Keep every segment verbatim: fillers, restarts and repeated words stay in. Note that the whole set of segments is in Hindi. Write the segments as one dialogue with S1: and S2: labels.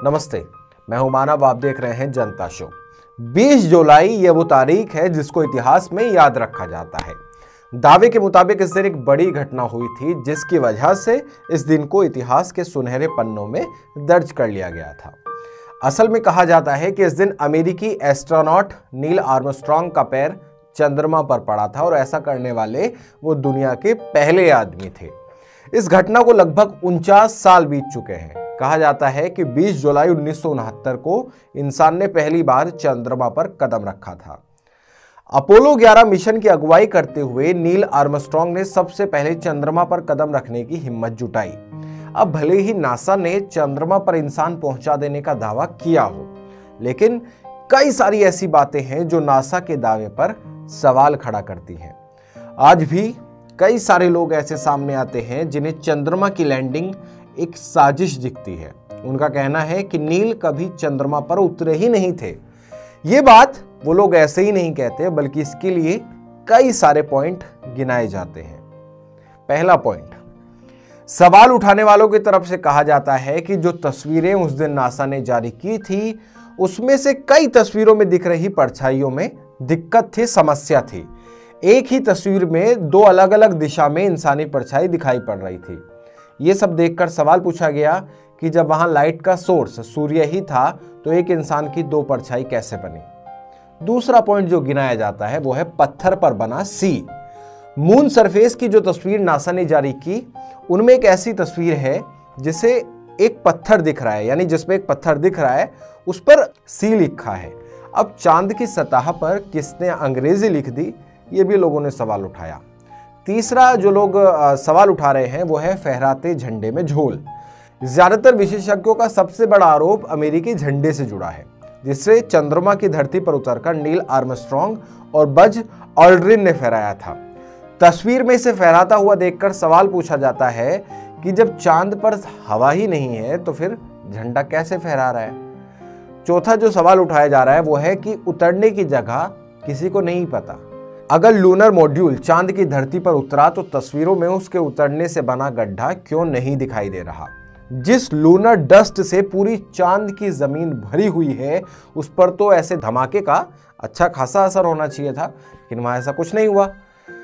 S1: नमस्ते, मैं हूं मानव। आप देख रहे हैं जनता शो। बीस जुलाई ये वो तारीख है जिसको इतिहास में याद रखा जाता है। दावे के मुताबिक इस दिन एक बड़ी घटना हुई थी जिसकी वजह से इस दिन को इतिहास के सुनहरे पन्नों में दर्ज कर लिया गया था। असल में कहा जाता है कि इस दिन अमेरिकी एस्ट्रोनॉट नील आर्मस्ट्रांग का पैर चंद्रमा पर पड़ा था और ऐसा करने वाले वो दुनिया के पहले आदमी थे। इस घटना को लगभग उनचास साल बीत चुके हैं। कहा जाता है कि बीस जुलाई उन्नीस सौ उनहत्तर को इंसान ने पहली बार चंद्रमा पर कदम रखा था। अपोलो ग्यारह मिशन की अगुवाई करते हुए नील आर्मस्ट्रांग ने सबसे पहले चंद्रमा पर कदम रखने की हिम्मत जुटाई। अब भले ही नासा ने चंद्रमा पर इंसान पहुंचा देने का दावा किया हो, लेकिन कई सारी ऐसी बातें हैं जो नासा के दावे पर सवाल खड़ा करती हैं। आज भी कई सारे लोग ऐसे सामने आते हैं जिन्हें चंद्रमा की लैंडिंग एक साजिश दिखती है। उनका कहना है कि नील कभी चंद्रमा पर उतरे ही नहीं थे। ये बात वो लोग ऐसे ही नहीं कहते, बल्कि इसके लिए कई सारे पॉइंट गिनाए जाते हैं। पहला पॉइंट, सवाल उठाने वालों की तरफ से कहा जाता है कि जो तस्वीरें उस दिन नासा ने जारी की थी उसमें से कई तस्वीरों में दिख रही परछाइयों में दिक्कत थी, समस्या थी। एक ही तस्वीर में दो अलग अलग दिशा में इंसानी परछाई दिखाई पड़ रही थी। ये सब देखकर सवाल पूछा गया कि जब वहां लाइट का सोर्स सूर्य ही था तो एक इंसान की दो परछाई कैसे बनी। दूसरा पॉइंट जो गिनाया जाता है वो है पत्थर पर बना सी। मून सरफेस की जो तस्वीर नासा ने जारी की उनमें एक ऐसी तस्वीर है जिसे एक पत्थर दिख रहा है, यानी जिसमें एक पत्थर दिख रहा है उस पर सी लिखा है। अब चांद की सतह पर किसने अंग्रेजी लिख दी, ये भी लोगों ने सवाल उठाया। तीसरा जो लोग सवाल उठा रहे हैं वो है फहराते झंडे में झोल। ज्यादातर विशेषज्ञों का सबसे बड़ा आरोप अमेरिकी झंडे से जुड़ा है, जिससे चंद्रमा की धरती पर उतरकर नील आर्मस्ट्रांग और बज ऑल्ड्रिन ने फहराया था। तस्वीर में इसे फहराता हुआ देखकर सवाल पूछा जाता है कि जब चांद पर हवा ही नहीं है तो फिर झंडा कैसे फहरा रहा है। चौथा जो सवाल उठाया जा रहा है वो है कि उतरने की जगह किसी को नहीं पता। अगर लूनर मॉड्यूल चांद की धरती पर उतरा तो तस्वीरों में उसके उतरने से बना गड्ढा क्यों नहीं दिखाई दे रहा। जिस लूनर डस्ट से पूरी चांद की जमीन भरी हुई है उस पर तो ऐसे धमाके का अच्छा खासा असर होना चाहिए था, लेकिन वहां ऐसा कुछ नहीं हुआ।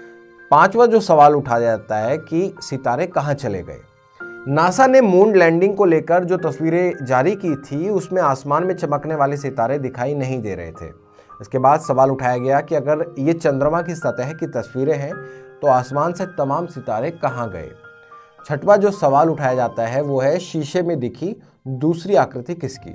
S1: पांचवा जो सवाल उठाया जाता है कि सितारे कहां चले गए। नासा ने मून लैंडिंग को लेकर जो तस्वीरें जारी की थी उसमें आसमान में चमकने वाले सितारे दिखाई नहीं दे रहे थे। इसके बाद सवाल उठाया गया कि अगर ये चंद्रमा की सतह की तस्वीरें हैं तो आसमान से तमाम सितारे कहां गए। छठवां जो सवाल उठाया जाता है वो है शीशे में दिखी दूसरी आकृति किसकी।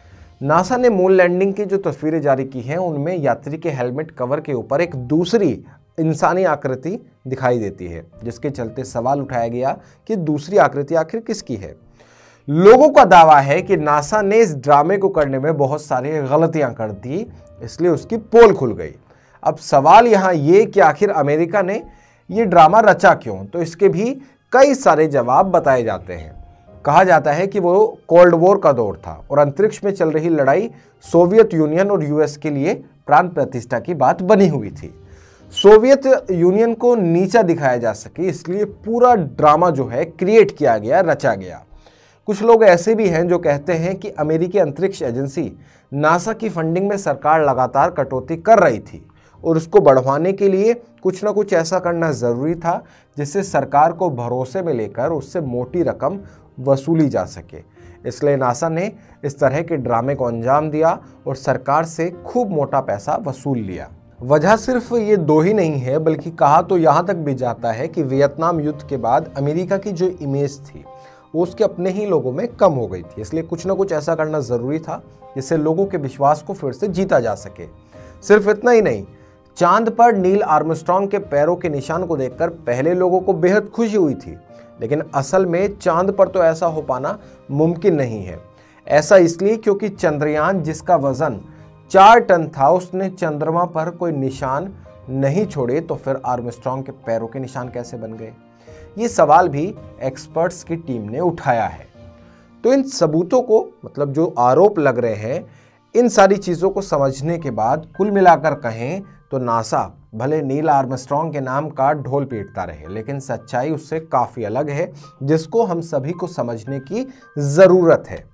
S1: नासा ने मून लैंडिंग की जो तस्वीरें जारी की हैं उनमें यात्री के हेलमेट कवर के ऊपर एक दूसरी इंसानी आकृति दिखाई देती है, जिसके चलते सवाल उठाया गया कि दूसरी आकृति आखिर किसकी है। लोगों का दावा है कि नासा ने इस ड्रामे को करने में बहुत सारी गलतियां कर दी, इसलिए उसकी पोल खुल गई। अब सवाल यहां ये कि आखिर अमेरिका ने ये ड्रामा रचा क्यों, तो इसके भी कई सारे जवाब बताए जाते हैं। कहा जाता है कि वो कोल्ड वॉर का दौर था और अंतरिक्ष में चल रही लड़ाई सोवियत यूनियन और यूएस के लिए प्राण प्रतिष्ठा की बात बनी हुई थी। सोवियत यूनियन को नीचा दिखाया जा सके इसलिए पूरा ड्रामा जो है क्रिएट किया गया, रचा गया। कुछ लोग ऐसे भी हैं जो कहते हैं कि अमेरिकी अंतरिक्ष एजेंसी नासा की फंडिंग में सरकार लगातार कटौती कर रही थी और उसको बढ़वाने के लिए कुछ ना कुछ ऐसा करना ज़रूरी था जिससे सरकार को भरोसे में लेकर उससे मोटी रकम वसूली जा सके। इसलिए नासा ने इस तरह के ड्रामे को अंजाम दिया और सरकार से खूब मोटा पैसा वसूल लिया। वजह सिर्फ ये दो ही नहीं है, बल्कि कहा तो यहाँ तक भी जाता है कि वियतनाम युद्ध के बाद अमेरिका की जो इमेज थी वो उसके अपने ही लोगों में कम हो गई थी। इसलिए कुछ ना कुछ ऐसा करना ज़रूरी था जिससे लोगों के विश्वास को फिर से जीता जा सके। सिर्फ इतना ही नहीं, चांद पर नील आर्मस्ट्रांग के पैरों के निशान को देखकर पहले लोगों को बेहद खुशी हुई थी, लेकिन असल में चांद पर तो ऐसा हो पाना मुमकिन नहीं है। ऐसा इसलिए क्योंकि चंद्रयान जिसका वजन चार टन था उसने चंद्रमा पर कोई निशान नहीं छोड़े, तो फिर आर्मस्ट्रांग के पैरों के निशान कैसे बन गए। ये सवाल भी एक्सपर्ट्स की टीम ने उठाया है। तो इन सबूतों को, मतलब जो आरोप लग रहे हैं, इन सारी चीज़ों को समझने के बाद कुल मिलाकर कहें तो नासा भले नील आर्मस्ट्रांग के नाम का ढोल पीटता रहे, लेकिन सच्चाई उससे काफ़ी अलग है जिसको हम सभी को समझने की ज़रूरत है।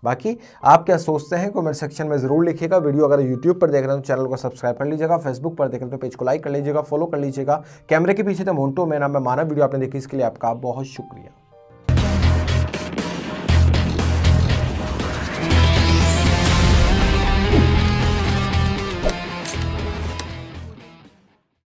S1: बाकी आप क्या सोचते हैं कमेंट सेक्शन में जरूर लिखिएगा। वीडियो अगर यूट्यूब पर देख रहे हैं तो चैनल को सब्सक्राइब कर लीजिएगा, फेसबुक पर देख रहे हैं तो पेज को लाइक कर लीजिएगा, फॉलो कर लीजिएगा। कैमरे के पीछे तो मोन्टो, मेरा नाम है मानव। वीडियो आपने देखी इसके लिए आपका बहुत शुक्रिया।